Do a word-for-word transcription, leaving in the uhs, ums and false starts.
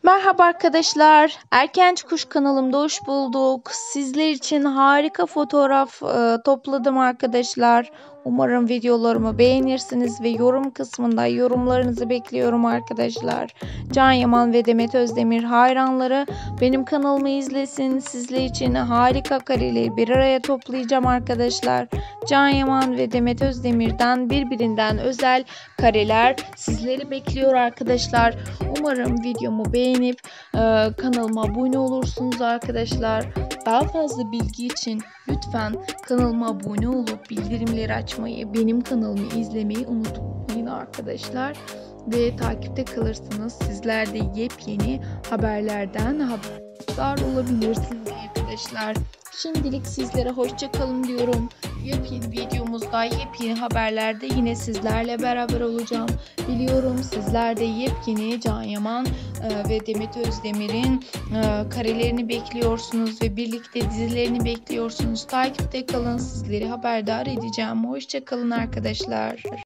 Merhaba arkadaşlar. Erkenci Kuş kanalımda hoş bulduk. Sizler için harika fotoğraf e, topladım arkadaşlar. Umarım videolarımı beğenirsiniz ve yorum kısmında yorumlarınızı bekliyorum arkadaşlar. Can Yaman ve Demet Özdemir hayranları benim kanalımı izlesin. Sizler için harika kareleri bir araya toplayacağım arkadaşlar. Can Yaman ve Demet Özdemir'den birbirinden özel kareler sizleri bekliyor arkadaşlar. Umarım videomu beğenip e, kanalıma abone olursunuz arkadaşlar. Daha fazla bilgi için lütfen kanalıma abone olup bildirimleri açmayı, benim kanalımı izlemeyi unutmayın arkadaşlar. Ve takipte kalırsınız. Sizler de yepyeni haberlerden haberdar olabilirsiniz arkadaşlar. Şimdilik sizlere hoşça kalın diyorum. Yepyeni videomuzda, yepyeni haberlerde yine sizlerle beraber olacağım. Biliyorum sizler de yepyeni Can Yaman e, ve Demet Özdemir'in e, karelerini bekliyorsunuz ve birlikte dizilerini bekliyorsunuz. Takipte kalın, sizleri haberdar edeceğim. Hoşça kalın arkadaşlar.